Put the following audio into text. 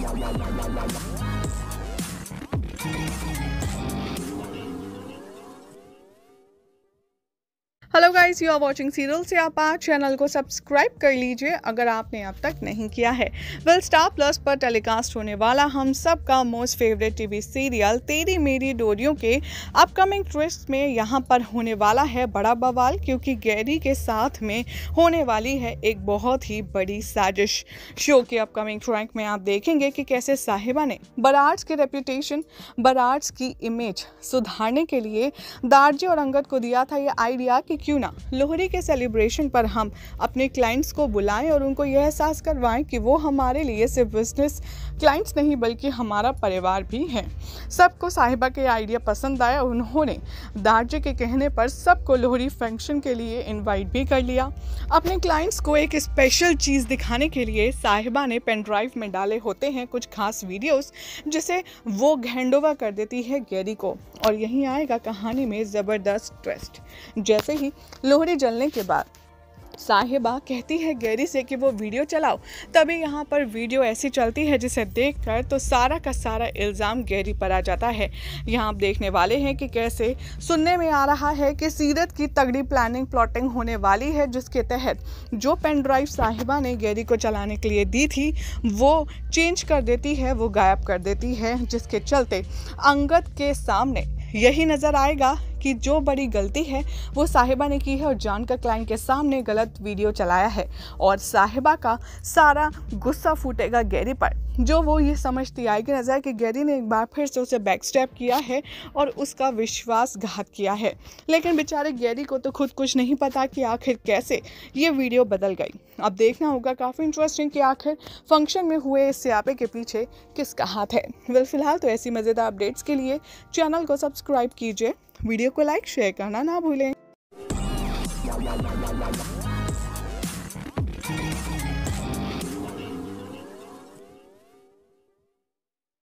Hello guys, you are watching serial से आप channel को सब्सक्राइब कर लीजिए अगर आपने अब तक नहीं किया है। वेल, स्टार प्लस पर टेलीकास्ट होने वाला हम सब का मोस्ट फेवरेट टीवी सीरियल तेरी मेरी डोरियों के अपकमिंग ट्विस्ट में यहाँ पर होने वाला है बड़ा बवाल, क्योंकि गैरी के साथ में होने वाली है एक बहुत ही बड़ी साजिश। शो के अपकमिंग ट्रैक में आप देखेंगे कि कैसे साहिबा ने बरार्स की रेपुटेशन, बरार्स की इमेज सुधारने के लिए दारजी और अंगद को दिया था ये आइडिया कि क्यों ना लोहड़ी के सेलिब्रेशन पर हम अपने क्लाइंट्स को बुलाएं और उनको यह एहसास करवाएं कि वो हमारे लिए सिर्फ बिजनेस क्लाइंट्स नहीं बल्कि हमारा परिवार भी है। सबको साहिबा के आइडिया पसंद आया। उन्होंने दारजी के कहने पर सबको लोहड़ी फंक्शन के लिए इनवाइट भी कर लिया। अपने क्लाइंट्स को एक स्पेशल चीज़ दिखाने के लिए साहिबा ने पेन ड्राइव में डाले होते हैं कुछ खास वीडियोस, जिसे वो हैंडओवर कर देती है गैरी को। और यहीं आएगा कहानी में ज़बरदस्त ट्विस्ट। जैसे ही लोहड़ी जलने के बाद साहिबा कहती है गैरी से कि वो वीडियो चलाओ, तभी यहाँ पर वीडियो ऐसी चलती है जिसे देखकर तो सारा का सारा इल्ज़ाम गैरी पर आ जाता है। यहाँ आप देखने वाले हैं कि कैसे सुनने में आ रहा है कि सीरत की तगड़ी प्लानिंग प्लॉटिंग होने वाली है, जिसके तहत जो पेन ड्राइव साहिबा ने गैरी को चलाने के लिए दी थी वो चेंज कर देती है, वो गायब कर देती है, जिसके चलते अंगद के सामने यही नज़र आएगा कि जो बड़ी गलती है वो साहिबा ने की है और जानकर क्लाइंट के सामने गलत वीडियो चलाया है। और साहिबा का सारा गुस्सा फूटेगा गैरी पर, जो वो ये समझती आएगी नज़र कि गैरी ने एक बार फिर से उसे बैकस्टैप किया है और उसका विश्वासघात किया है। लेकिन बेचारे गैरी को तो खुद कुछ नहीं पता कि आखिर कैसे ये वीडियो बदल गई। अब देखना होगा, काफ़ी इंटरेस्टिंग कि आखिर फंक्शन में हुए इस स्यापे के पीछे किसका हाथ है। वेल, फिलहाल तो ऐसी मज़ेदार अपडेट्स के लिए चैनल को सब्सक्राइब कीजिए, वीडियो को लाइक शेयर करना ना भूलें।